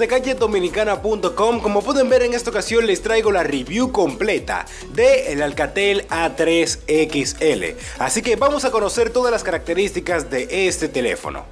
de gadgetdominicana.com. Como pueden ver, en esta ocasión les traigo la review completa del Alcatel A3 XL. Así que vamos a conocer todas las características de este teléfono.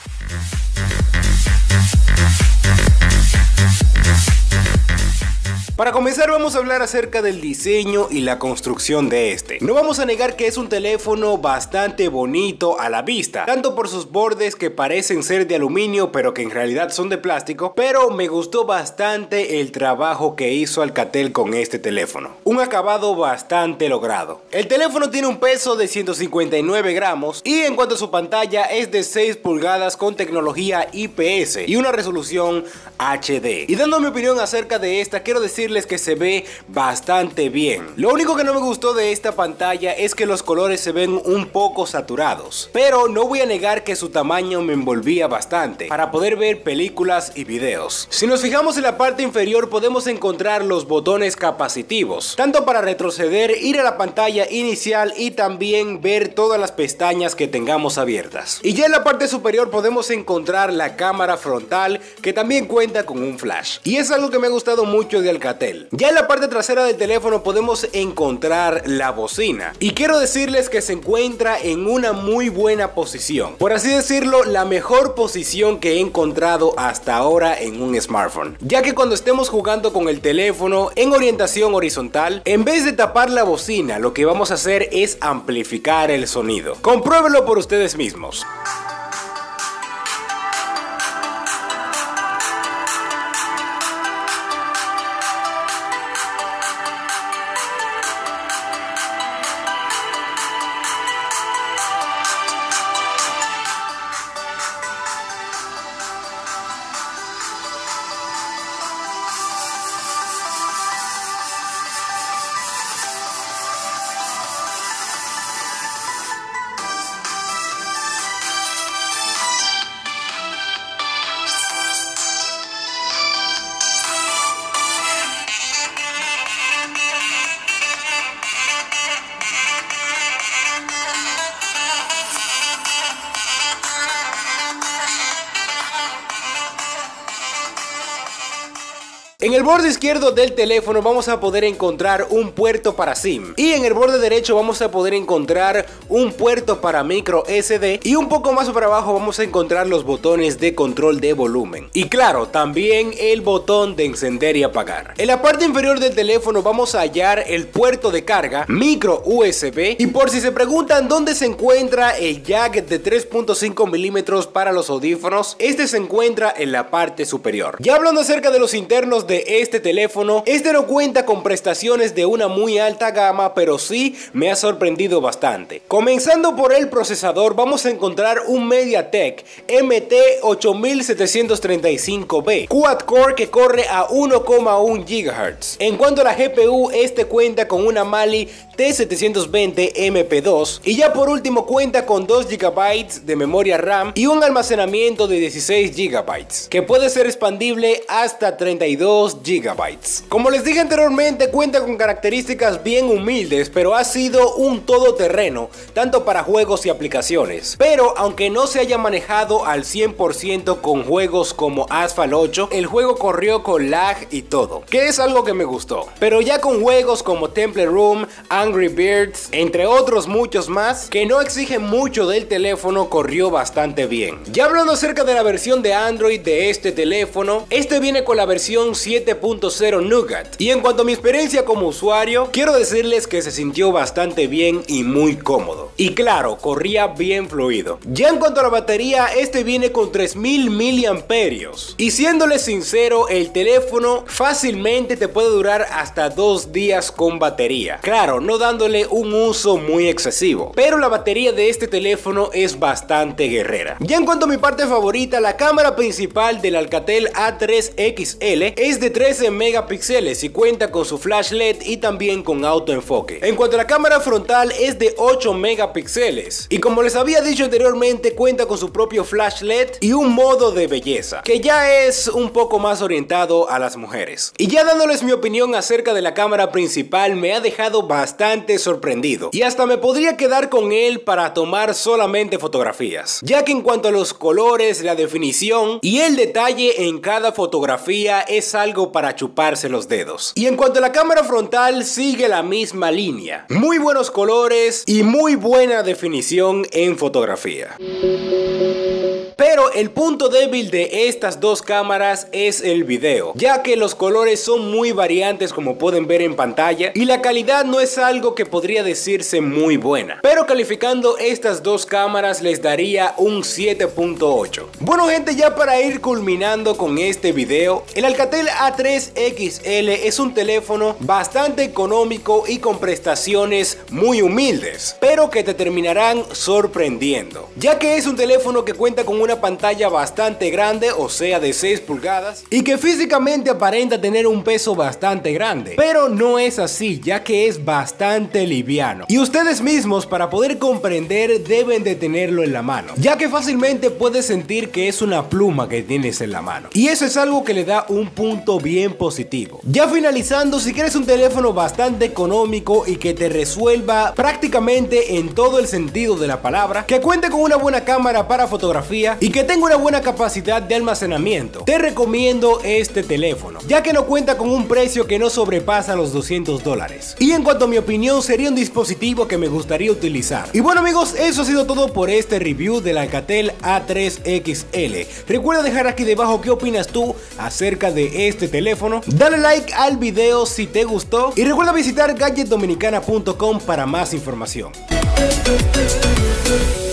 Para comenzar, vamos a hablar acerca del diseño y la construcción de este. No vamos a negar que es un teléfono bastante bonito a la vista, tanto por sus bordes que parecen ser de aluminio pero que en realidad son de plástico, pero me gustó bastante el trabajo que hizo Alcatel con este teléfono. Un acabado bastante logrado. El teléfono tiene un peso de 159 gramos y en cuanto a su pantalla es de 6 pulgadas con tecnología IPS y una resolución HD. Y dando mi opinión acerca de esta, quiero decirles que se ve bastante bien. Lo único que no me gustó de esta pantalla es que los colores se ven un poco saturados, pero no voy a negar que su tamaño me envolvía bastante para poder ver películas y videos. Si nos fijamos en la parte inferior podemos encontrar los botones capacitivos, tanto para retroceder, ir a la pantalla inicial y también ver todas las pestañas que tengamos abiertas. Y ya en la parte superior podemos encontrar la cámara frontal, que también cuenta con un flash, y es algo que me ha gustado mucho de Alcatel. Ya en la parte trasera del teléfono podemos encontrar la bocina, y quiero decirles que se encuentra en una muy buena posición, por así decirlo, la mejor posición que he encontrado hasta ahora en un smartphone, ya que cuando estemos jugando con el teléfono en orientación horizontal, en vez de tapar la bocina, lo que vamos a hacer es amplificar el sonido. Compruébenlo por ustedes mismos. En el borde izquierdo del teléfono vamos a poder encontrar un puerto para SIM, y en el borde derecho vamos a poder encontrar un puerto para micro SD, y un poco más para abajo vamos a encontrar los botones de control de volumen y claro, también el botón de encender y apagar. En la parte inferior del teléfono vamos a hallar el puerto de carga micro USB, y por si se preguntan dónde se encuentra el jack de 3.5 milímetros para los audífonos, este se encuentra en la parte superior. Ya hablando acerca de los internos de este teléfono, este no cuenta con prestaciones de una muy alta gama, pero sí me ha sorprendido bastante. Comenzando por el procesador, vamos a encontrar un MediaTek MT8735B Quad Core que corre a 1,1 GHz. En cuanto a la GPU, este cuenta con una Mali T720 MP2 y ya por último cuenta con 2 GB de memoria RAM y un almacenamiento de 16 GB que puede ser expandible hasta 32 GB. Como les dije anteriormente, cuenta con características bien humildes, pero ha sido un todoterreno tanto para juegos y aplicaciones. Pero aunque no se haya manejado al 100% con juegos como Asphalt 8, el juego corrió con lag y todo, que es algo que me gustó. Pero ya con juegos como Temple Run, Angry Birds, entre otros muchos más, que no exigen mucho del teléfono, corrió bastante bien. Ya hablando acerca de la versión de Android de este teléfono, este viene con la versión 7.0 Nougat, y en cuanto a mi experiencia como usuario, quiero decirles que se sintió bastante bien y muy cómodo, y claro, corría bien fluido. Ya en cuanto a la batería, este viene con 3000 miliamperios, y siéndole sincero, el teléfono fácilmente te puede durar hasta 2 días con batería, claro, no dándole un uso muy excesivo, pero la batería de este teléfono es bastante guerrera. Ya en cuanto a mi parte favorita, la cámara principal del Alcatel A3 XL es es de 13 megapíxeles y cuenta con su flash LED y también con autoenfoque. En cuanto a la cámara frontal, es de 8 megapíxeles y como les había dicho anteriormente, cuenta con su propio flash LED y un modo de belleza, que ya es un poco más orientado a las mujeres. Y ya dándoles mi opinión acerca de la cámara principal, me ha dejado bastante sorprendido y hasta me podría quedar con él para tomar solamente fotografías, ya que en cuanto a los colores, la definición y el detalle en cada fotografía es algo para chuparse los dedos. Y en cuanto a la cámara frontal, sigue la misma línea, muy buenos colores y muy buena definición en fotografía. Pero el punto débil de estas dos cámaras es el video, ya que los colores son muy variantes como pueden ver en pantalla y la calidad no es algo que podría decirse muy buena. Pero calificando estas dos cámaras les daría un 7.8. Bueno gente, ya para ir culminando con este video, el Alcatel A3 XL es un teléfono bastante económico y con prestaciones muy humildes, pero que te terminarán sorprendiendo, ya que es un teléfono que cuenta con una pantalla bastante grande, o sea de 6 pulgadas, y que físicamente aparenta tener un peso bastante grande, pero no es así, ya que es bastante liviano. Y ustedes mismos, para poder comprender, deben de tenerlo en la mano, ya que fácilmente puedes sentir que es una pluma que tienes en la mano. Y eso es algo que le da un punto bien positivo. Ya finalizando, si quieres un teléfono bastante económico y que te resuelva prácticamente en todo el sentido de la palabra, que cuente con una buena cámara para fotografía y que tenga una buena capacidad de almacenamiento, te recomiendo este teléfono, ya que no cuenta con un precio que no sobrepasa los $200. Y en cuanto a mi opinión, sería un dispositivo que me gustaría utilizar. Y bueno amigos, eso ha sido todo por este review del Alcatel A3 XL. Recuerda dejar aquí debajo qué opinas tú acerca de este teléfono. Dale like al video si te gustó y recuerda visitar gadgetdominicana.com para más información.